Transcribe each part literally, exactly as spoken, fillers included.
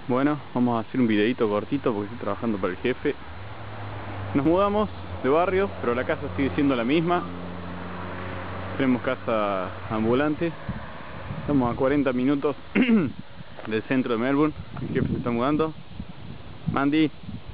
Bueno, vamos a hacer un videito cortito porque estoy trabajando para el jefe. Nos mudamos de barrio, pero la casa sigue siendo la misma. Tenemos casa ambulante. Estamos a cuarenta minutos del centro de Melbourne. El jefe se está mudando. Mandy.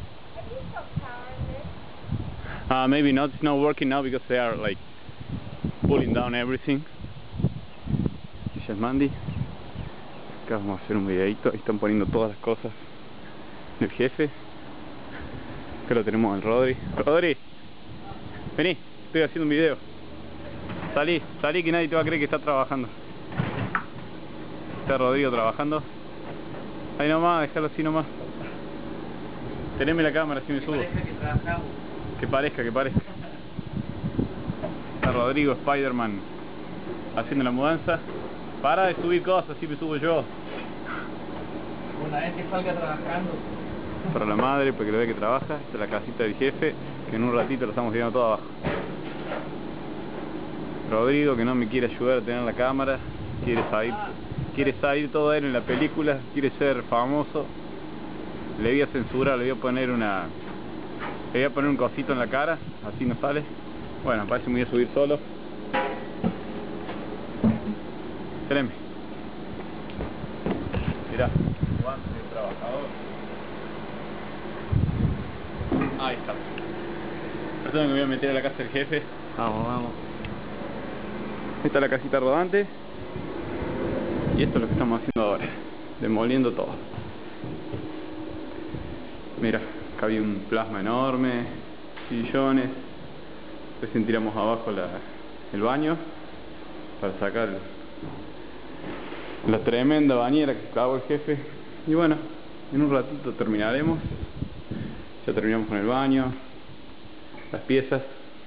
Uh, maybe not. It's not working now because they are like pulling down everything. Ella es Mandy. Acá vamos a hacer un videito. Ahí están poniendo todas las cosas del jefe. Acá lo tenemos al Rodri. Rodri, vení, estoy haciendo un video. Salí, salí que nadie te va a creer que está trabajando. Está Rodrigo trabajando. Ahí nomás, déjalo así nomás. Teneme la cámara así me subo. Que parezca, que parezca. Está Rodrigo Spider-Man haciendo la mudanza. Para de subir cosas, así me subo yo. Una vez que salga trabajando. Para la madre, para que lo vea que trabaja. Esta es la casita del jefe, que en un ratito lo estamos viendo todo abajo. Rodrigo, que no me quiere ayudar a tener la cámara. Quiere salir, quiere salir todo él en la película. Quiere ser famoso. Le voy a censurar, le voy a poner una... Le voy a poner un cosito en la cara, así no sale. Bueno, parece que me voy a subir solo. Espérenme. Mirá, guante de trabajador. Ahí está. Perdón, me voy a meter a la casa del jefe. Vamos, vamos. Esta es la casita rodante. Y esto es lo que estamos haciendo ahora. Demoliendo todo. Mira, acá había un plasma enorme, sillones. Recién tiramos abajo la, el baño para sacar la tremenda bañera que clavó el jefe. Y bueno, en un ratito terminaremos. Ya terminamos con el baño, las piezas.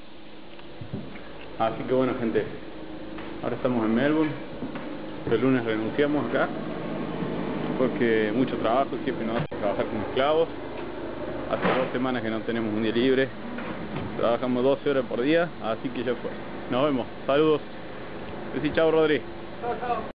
Así que bueno, gente, ahora estamos en Melbourne. El lunes renunciamos acá porque mucho trabajo, el jefe nos hace trabajar como esclavos. Hace dos semanas que no tenemos un día libre. Trabajamos doce horas por día, así que ya fue. Nos vemos. Saludos. Decí chao, Rodri. Chao, chao.